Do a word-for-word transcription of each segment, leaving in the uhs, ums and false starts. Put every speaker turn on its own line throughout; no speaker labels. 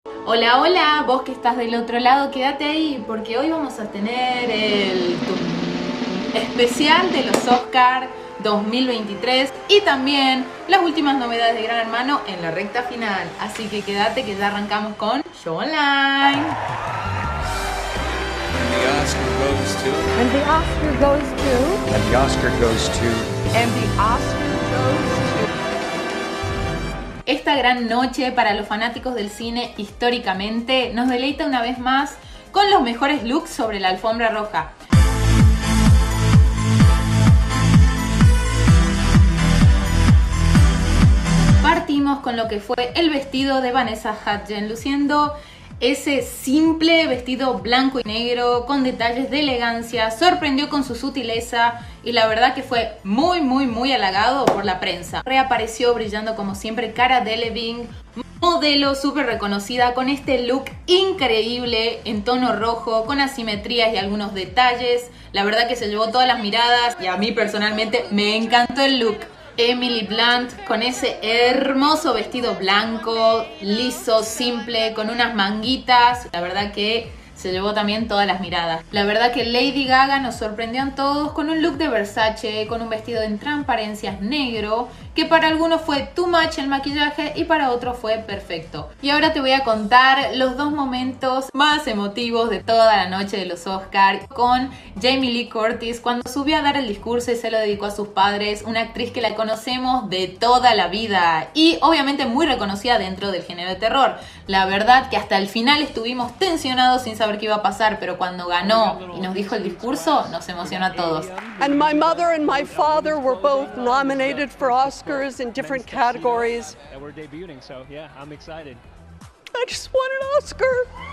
Hola, hola, vos que estás del otro lado, quédate ahí porque hoy vamos a tener el especial de los Oscar dos mil veintitrés y también las últimas novedades de Gran Hermano en la recta final. Así que quédate que ya arrancamos con Show Online.
And the Oscar goes to.
And the Oscar goes to.
And the Oscar goes to.
Esta gran noche para los fanáticos del cine históricamente nos deleita una vez más con los mejores looks sobre la alfombra roja. Partimos con lo que fue el vestido de Vanessa Hudgens, luciendo ese simple vestido blanco y negro con detalles de elegancia, sorprendió con su sutileza y la verdad que fue muy muy muy halagado por la prensa. Reapareció brillando como siempre Cara Delevingne, modelo súper reconocida con este look increíble en tono rojo, con asimetrías y algunos detalles. La verdad que se llevó todas las miradas y a mí personalmente me encantó el look. Emily Blunt con ese hermoso vestido blanco, liso, simple, con unas manguitas. La verdad que se llevó también todas las miradas. La verdad que Lady Gaga nos sorprendió a todos con un look de Versace, con un vestido en transparencias negro, que para algunos fue too much el maquillaje y para otros fue perfecto. Y ahora te voy a contar los dos momentos más emotivos de toda la noche de los Oscar con Jamie Lee Curtis cuando subió a dar el discurso y se lo dedicó a sus padres, una actriz que la conocemos de toda la vida y obviamente muy reconocida dentro del género de terror. La verdad que hasta el final estuvimos tensionados sin saber qué iba a pasar, pero cuando ganó y nos dijo el discurso nos emocionó a todos.
And my mother and my father were both nominated for Oscars in different categories.
And we're debuting, so yeah, I'm excited.
I just won an Oscar.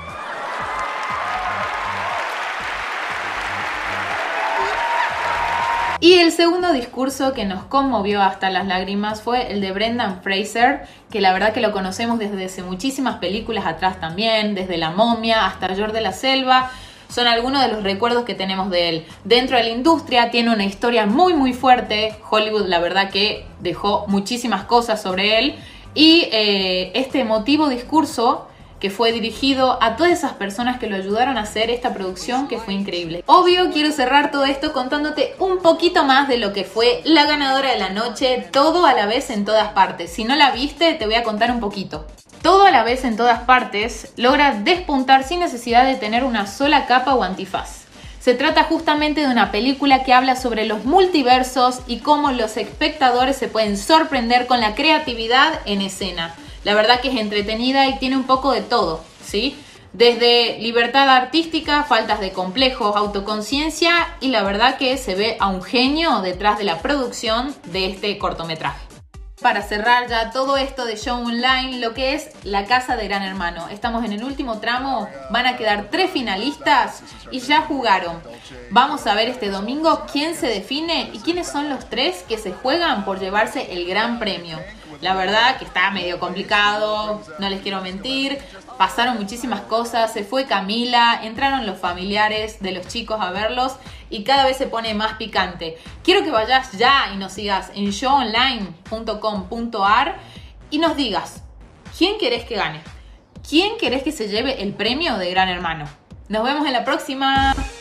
Y el segundo discurso que nos conmovió hasta las lágrimas fue el de Brendan Fraser, que la verdad que lo conocemos desde hace muchísimas películas atrás también, desde La Momia hasta George de la Selva. Son algunos de los recuerdos que tenemos de él. Dentro de la industria tiene una historia muy muy fuerte. Hollywood la verdad que dejó muchísimas cosas sobre él. Y eh, este emotivo discurso que fue dirigido a todas esas personas que lo ayudaron a hacer esta producción que fue increíble. Obvio, quiero cerrar todo esto contándote un poquito más de lo que fue la ganadora de la noche, Todo a la vez en todas partes. Si no la viste, te voy a contar un poquito. Todo a la vez en todas partes logra despuntar sin necesidad de tener una sola capa o antifaz. Se trata justamente de una película que habla sobre los multiversos y cómo los espectadores se pueden sorprender con la creatividad en escena. La verdad que es entretenida y tiene un poco de todo, ¿sí? Desde libertad artística, faltas de complejos, autoconciencia y la verdad que se ve a un genio detrás de la producción de este cortometraje. Para cerrar ya todo esto de Show Online, lo que es la casa de Gran Hermano. Estamos en el último tramo, van a quedar tres finalistas y ya jugaron. Vamos a ver este domingo quién se define y quiénes son los tres que se juegan por llevarse el gran premio. La verdad que está medio complicado, no les quiero mentir. Pasaron muchísimas cosas, se fue Camila, entraron los familiares de los chicos a verlos y cada vez se pone más picante. Quiero que vayas ya y nos sigas en show online punto com punto a r y nos digas quién querés que gane, quién querés que se lleve el premio de Gran Hermano. Nos vemos en la próxima.